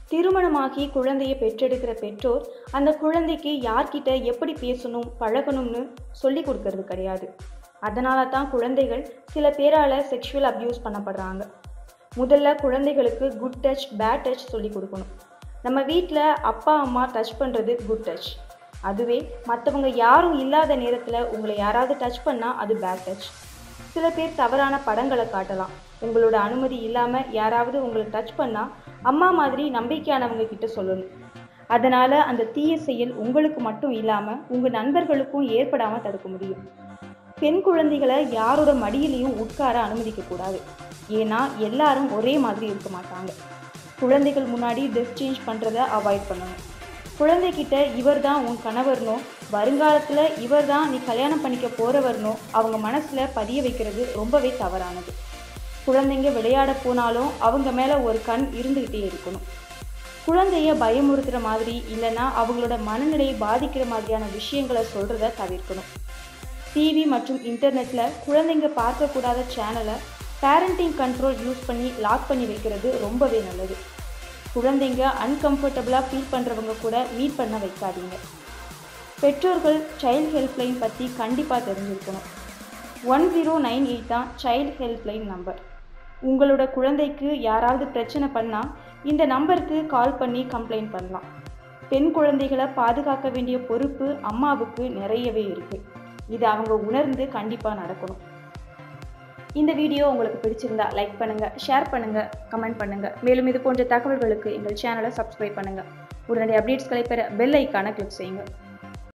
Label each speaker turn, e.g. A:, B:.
A: திருமணமாகி குழந்தையை பெற்றெடுக்கிற பெற்றோர் அந்த குழந்தைக்கு யார்கிட்ட எப்படி பேசணும் பழகணும்னு சொல்லி கொடுக்கறது கிடையாது. அதனால தான் குழந்தைகள் சில பேரால் செக்ஷுவல் அப்யூஸ் பண்ணப்படுறாங்க. முதல்ல குழந்தைகளுக்கு குட் டச் பேட் டச் சொல்லி கொடுக்கணும். நம்ம வீட்டில் அப்பா அம்மா டச் பண்ணுறது குட் டச். அதுவே மற்றவங்க யாரும் இல்லாத நேரத்தில் உங்களை யாராவது டச் பண்ணால் அது பேட் டச். சில பேர் தவறான படங்களை காட்டலாம். உங்களோட அனுமதி இல்லாமல் யாராவது உங்களை டச் பண்ணால் அம்மா மாதிரி நம்பிக்கையானவங்க கிட்ட சொல்லணும். அதனால் அந்த தீய செயல் உங்களுக்கு மட்டும் இல்லாமல் உங்கள் நண்பர்களுக்கும் ஏற்படாமல் தடுக்க முடியும். பெண் குழந்தைகளை யாரோட மடியிலையும் உட்கார அனுமதிக்கக்கூடாது. ஏன்னா எல்லாரும் ஒரே மாதிரி இருக்க மாட்டாங்க. குழந்தைகள் முன்னாடி ட்ரெஸ் சேஞ்ச் பண்ணுறதை அவாய்ட் பண்ணணும். குழந்தைகிட்ட இவர் தான் உன் கணவர்னோ வருங்காலத்தில் இவர் தான் நீ கல்யாணம் பண்ணிக்க போகிறவர்னோ அவங்க மனசில் பதிய வைக்கிறது ரொம்பவே தவறானது. குழந்தைங்க விளையாட போனாலும் அவங்க மேலே ஒரு கண் இருந்துக்கிட்டே இருக்கணும். குழந்தைய பயமுறுத்துகிற மாதிரி இல்லைன்னா அவங்களோட மனநிலையை பாதிக்கிற மாதிரியான விஷயங்களை சொல்கிறத தவிர்க்கணும். டிவி மற்றும் இன்டர்நெட்டில் குழந்தைங்க பார்க்கக்கூடாத சேனலை பேரண்டிங் கண்ட்ரோல் யூஸ் பண்ணி லாக் பண்ணி வைக்கிறது ரொம்பவே நல்லது. குழந்தைங்க அன்கம்ஃபர்டபுளாக ஃபீல் பண்ணுறவங்க கூட மீட் பண்ண வைக்காதீங்க. பெற்றோர்கள் சைல்டு ஹெல்ப்லைன் பற்றி கண்டிப்பாக தெரிஞ்சிருக்கணும். 1098 தான் சைல்டு ஹெல்ப்லைன் நம்பர். உங்களோட குழந்தைக்கு யாராவது பிரச்சனை பண்ணால் இந்த நம்பருக்கு கால் பண்ணி கம்ப்ளைண்ட் பண்ணலாம். பெண் குழந்தைகளை பாதுகாக்க வேண்டிய பொறுப்பு அம்மாவுக்கு நிறையவே இருக்குது. இது அவங்க உணர்ந்து கண்டிப்பாக நடக்கணும். இந்த வீடியோ உங்களுக்கு பிடிச்சிருந்தா லைக் பண்ணுங்கள், ஷேர் பண்ணுங்கள், கமெண்ட் பண்ணுங்கள். மேலும் இது போன்ற தகவல்களுக்கு எங்கள் சேனலை சப்ஸ்கிரைப் பண்ணுங்கள். உடனடி அப்டேட்ஸ்களை பெற பெல் ஐக்கானை கிளிக் செய்யுங்க.